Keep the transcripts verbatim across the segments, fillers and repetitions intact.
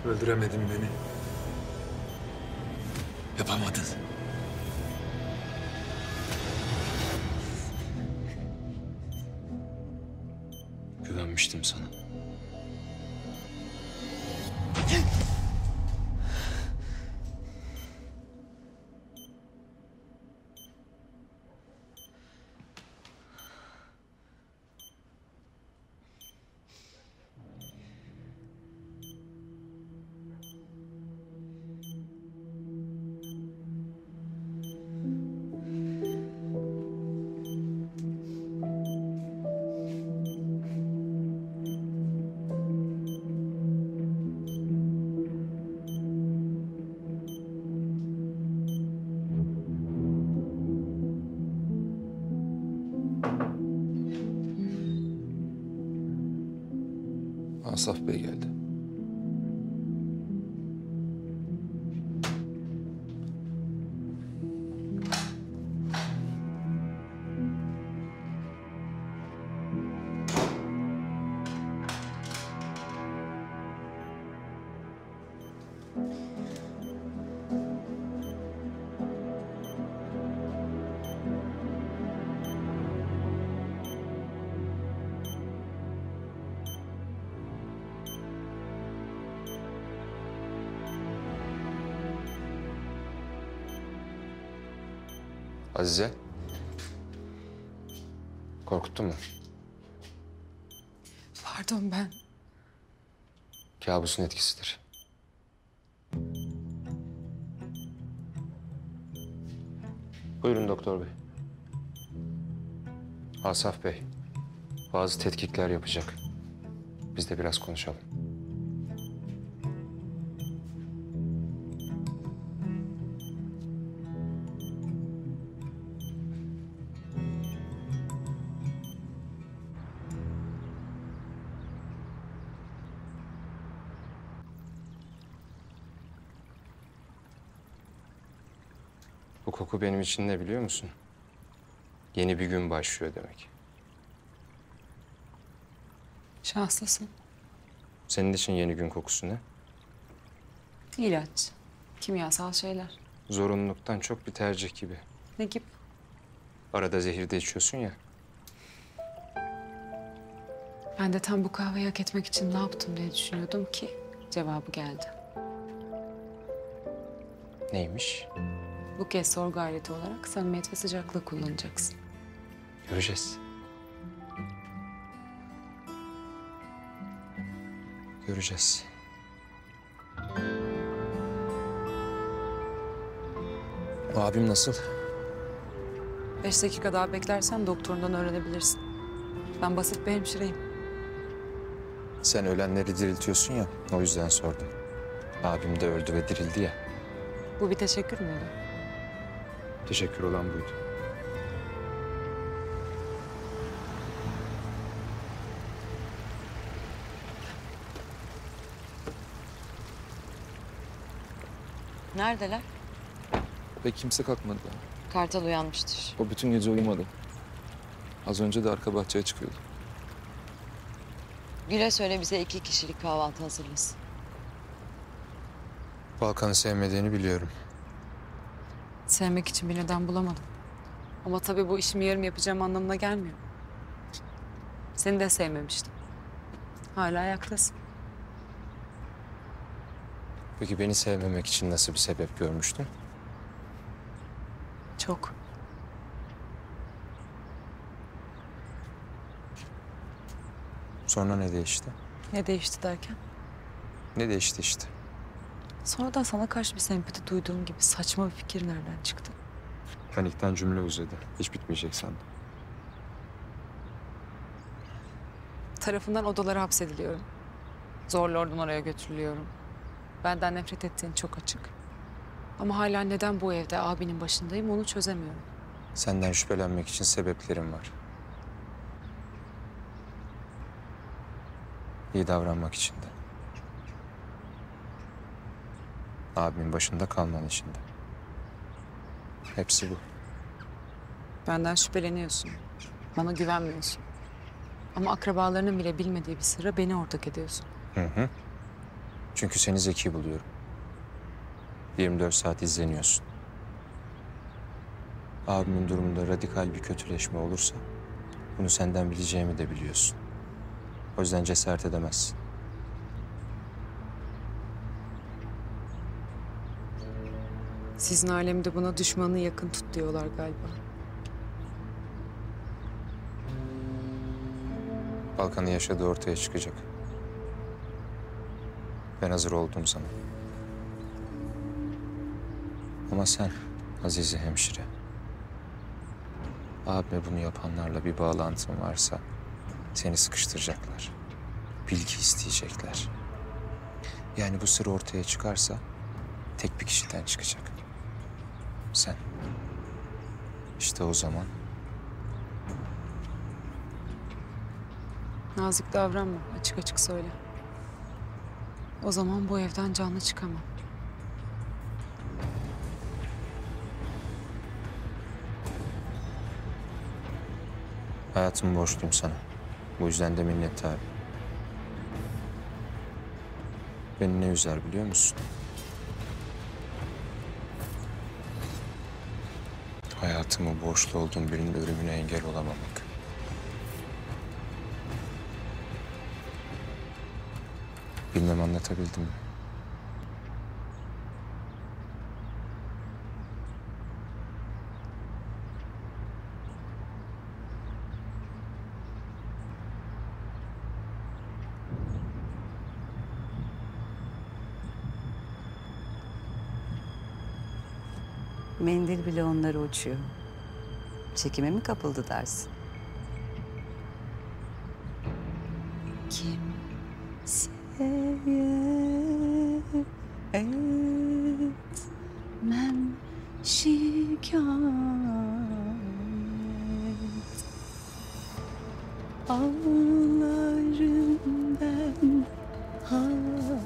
Öldüremedin beni. Yapamadın. Güvenmiştim sana. Asaf Bey geldi. Azize. Korkuttun mu? Pardon ben. Kabusun etkisidir. Buyurun doktor bey. Asaf Bey, bazı tetkikler yapacak. Biz de biraz konuşalım. Bu koku benim için ne biliyor musun? Yeni bir gün başlıyor demek. Şanslısın. Senin için yeni gün kokusu ne? İlaç, kimyasal şeyler. Zorunluluktan çok bir tercih gibi. Ne gibi? Arada zehir de içiyorsun ya. Ben de tam bu kahveyi hak etmek için ne yaptım diye düşünüyordum ki cevabı geldi. Neymiş? Bu kez sorgu aleti olarak samimiyet ve sıcaklığı kullanacaksın. Göreceğiz. Göreceğiz. Abim nasıl? Beş dakika daha beklersen doktorundan öğrenebilirsin. Ben basit bir hemşireyim. Sen ölenleri diriltiyorsun ya, o yüzden sordum. Abim de öldü ve dirildi ya. Bu bir teşekkür müydü? Teşekkür olan buydu. Neredeler? Ve kimse kalkmadı daha. Kartal uyanmıştır. O bütün gece uyumadı. Az önce de arka bahçeye çıkıyordu. Gül'e söyle bize iki kişilik kahvaltı hazırlasın. Balkan'ı sevmediğini biliyorum. Sevmek için bir neden bulamadım. Ama tabii bu işimi yarım yapacağım anlamına gelmiyor. Seni de sevmemiştim. Hala ayaktasın. Peki beni sevmemek için nasıl bir sebep görmüştün? Çok. Sonra ne değişti? Ne değişti derken? Ne değişti işte? Sonradan sana karşı bir sempati duyduğum gibi saçma bir fikir nereden çıktı? Panikten cümle uzadı. Hiç bitmeyecek sandım. Tarafından odalara hapsediliyorum. Zorla oradan oraya götürülüyorum. Benden nefret ettiğin çok açık. Ama hala neden bu evde abinin başındayım onu çözemiyorum. Senden şüphelenmek için sebeplerim var. İyi davranmak için de. Abimin başında kalman için de. Hepsi bu. Benden şüpheleniyorsun. Bana güvenmiyorsun. Ama akrabalarının bile bilmediği bir sırra beni ortak ediyorsun. Hı hı. Çünkü seni zeki buluyorum. yirmi dört saat izleniyorsun. Abimin durumunda radikal bir kötüleşme olursa bunu senden bileceğimi de biliyorsun. O yüzden cesaret edemezsin. Sizin alemde buna düşmanı yakın tut diyorlar galiba. Balkan'ın yaşadığı ortaya çıkacak. Ben hazır oldum sana. Ama sen Azize hemşire, abime bunu yapanlarla bir bağlantın varsa seni sıkıştıracaklar. Bilgi isteyecekler. Yani bu sır ortaya çıkarsa tek bir kişiden çıkacak. Sen. İşte o zaman Nazik davranma, açık açık söyle. O zaman bu evden canlı çıkamam. hayatımı borçluyum sana. Bu yüzden de minnettarım. Beni ne üzer biliyor musun? Hayatımı borçlu olduğum birinin ölümüne engel olamamak. Bilmem anlatabildim mi? Mendil bile onları uçuyor. Çekime mi kapıldı dersin? Kim etmem şikayet, ağlarım ben halim.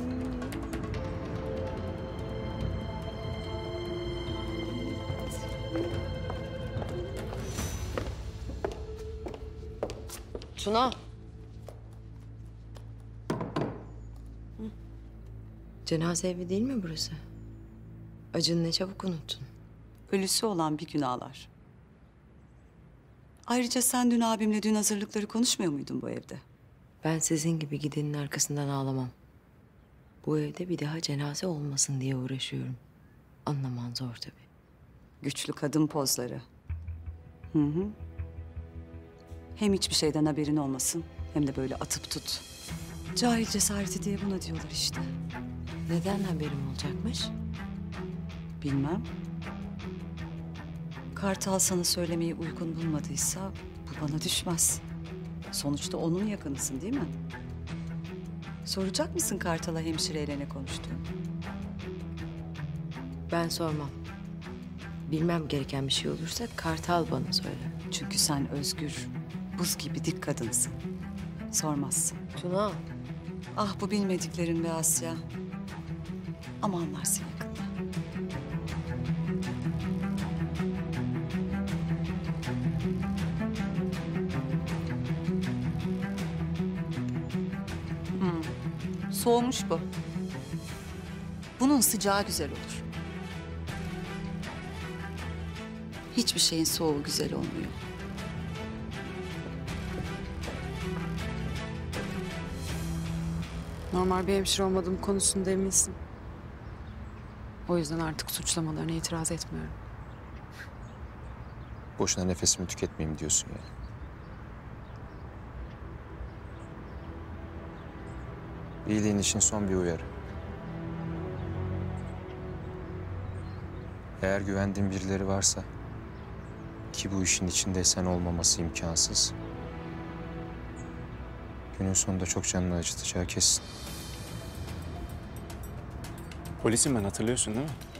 Tuna. Cenaze evi değil mi burası? Acını ne çabuk unuttun. Ölüsü olan bir gün ağlar. Ayrıca sen dün abimle dün hazırlıkları konuşmuyor muydun bu evde? Ben sizin gibi gidenin arkasından ağlamam. Bu evde bir daha cenaze olmasın diye uğraşıyorum. Anlaman zor tabii. Güçlü kadın pozları. Hı hı. Hem hiçbir şeyden haberin olmasın, hem de böyle atıp tut. Cahil cesareti diye buna diyorlar işte. Neden haberim olacakmış? Bilmem. Kartal sana söylemeyi uygun bulmadıysa bu bana düşmez. Sonuçta onun yakınısın değil mi? Soracak mısın Kartal'a hemşireyle ne konuştuğunu? Ben sormam. Bilmem gereken bir şey olursa Kartal bana söyler. Çünkü sen özgür, buz gibi dik kadınsın. Sormazsın. Tuna. Ah bu bilmediklerin be Asya. Ama anlarsın yakında. Hmm. Soğumuş bu. Bunun sıcağı güzel olur. Hiçbir şeyin soğuğu güzel olmuyor. Normal bir hemşire olmadığım konusunda eminsin. O yüzden artık suçlamalarına itiraz etmiyorum. Boşuna nefesimi tüketmeyeyim diyorsun yani. İyiliğin için son bir uyarı. Eğer güvendiğin birileri varsa, ki bu işin içinde sen olmaması imkansız, günün sonunda çok canını acıtacağı kesin. Polisim ben, hatırlıyorsun değil mi?